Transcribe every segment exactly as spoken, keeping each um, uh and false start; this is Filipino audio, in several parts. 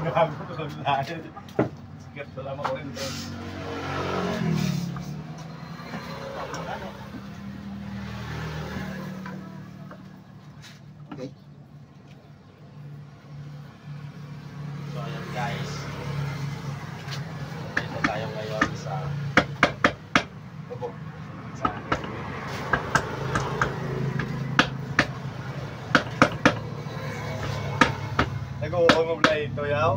Gago ko lang lahat. Sikat ko lang ako rin. Okay. So ayan guys. Dito tayo ngayon sa Tubo. Sa nag-uukong mo na ito yaw.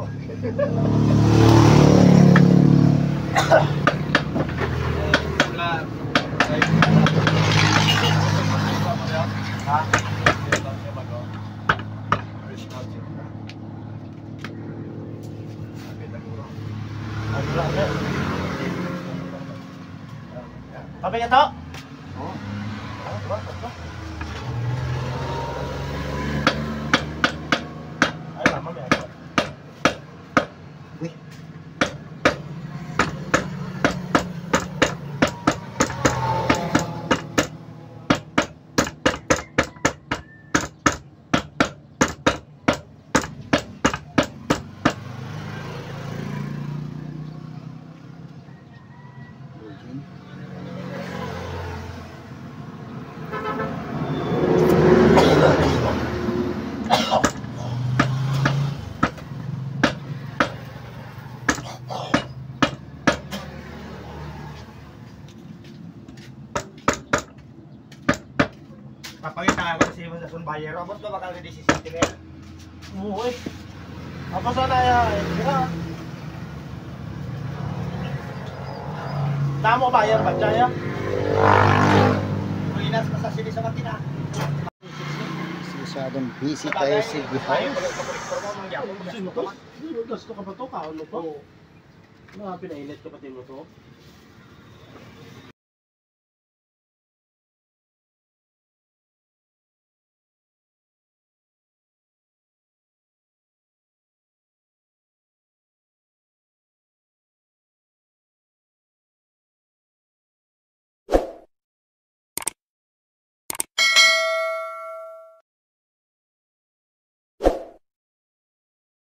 Ha? Sabi ka to? Oo. Ay, mama, may ako. Uy. Papakita ako sa sa sunbayer. Abot ba bakal di si Sentinel? Oo eh. Apa sana ya? Kira. Tamo bayar ba ya? Kulinas pa sa sili sa makina. Masyadong busy tayo sa gihouse. Sino to? Gusto ka ba to? Kaon mo to? Mga pinailit ka pati mo to?